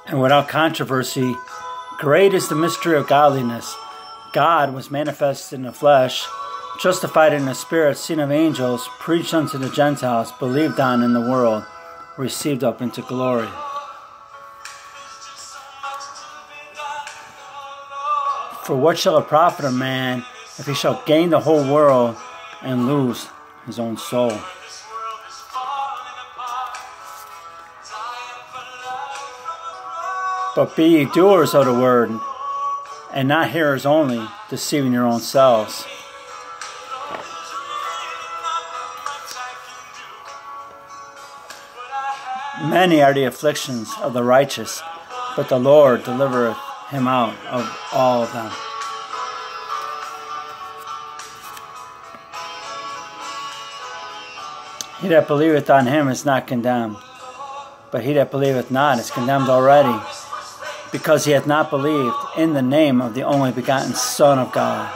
and without controversy, great is the mystery of godliness. God was manifested in the flesh, justified in the spirit, seen of angels, preached unto the Gentiles, believed on in the world, received up into glory. For what shall it profit a man if he shall gain the whole world and lose his own soul? But be ye doers of the word, and not hearers only, deceiving your own selves. Many are the afflictions of the righteous, but the Lord delivereth him out of all of them. He that believeth on him is not condemned, but he that believeth not is condemned already, because he hath not believed in the name of the only begotten Son of God.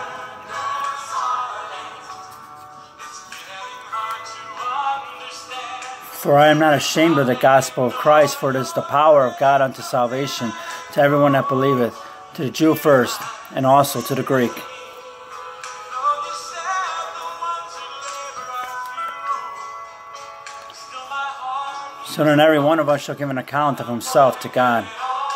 For I am not ashamed of the gospel of Christ, for it is the power of God unto salvation to everyone that believeth, to the Jew first, and also to the Greek. So then every one of us shall give an account of himself to God.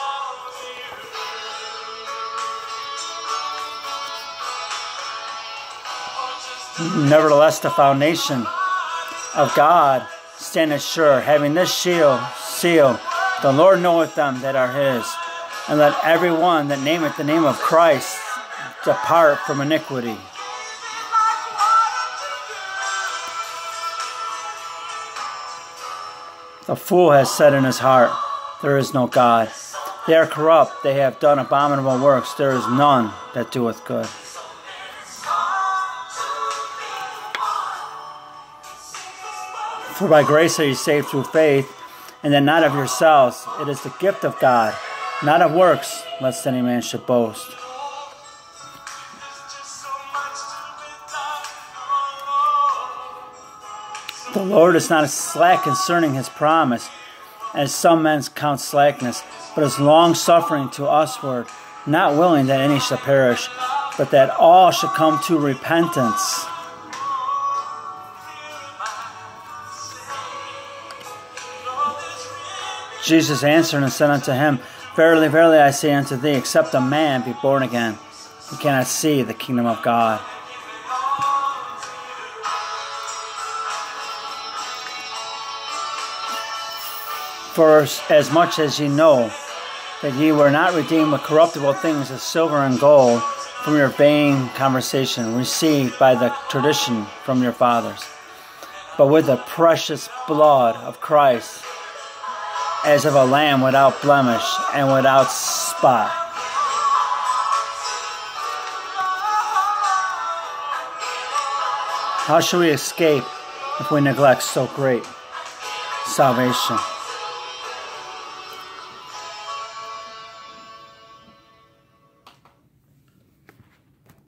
Nevertheless, the foundation of God standeth sure, having this seal, the Lord knoweth them that are his. And let every one that nameth the name of Christ depart from iniquity. The fool has said in his heart, there is no God. They are corrupt, they have done abominable works, there is none that doeth good. For by grace are ye saved through faith, and that not of yourselves. It is the gift of God, not of works, lest any man should boast. The Lord is not slack concerning his promise, as some men count slackness, but is long-suffering to usward, not willing that any should perish, but that all should come to repentance. Jesus answered and said unto him, Verily, verily, I say unto thee, except a man be born again, he cannot see the kingdom of God. For as much as ye know that ye were not redeemed with corruptible things as silver and gold from your vain conversation received by the tradition from your fathers, but with the precious blood of Christ, as of a lamb without blemish and without spot. How shall we escape if we neglect so great salvation?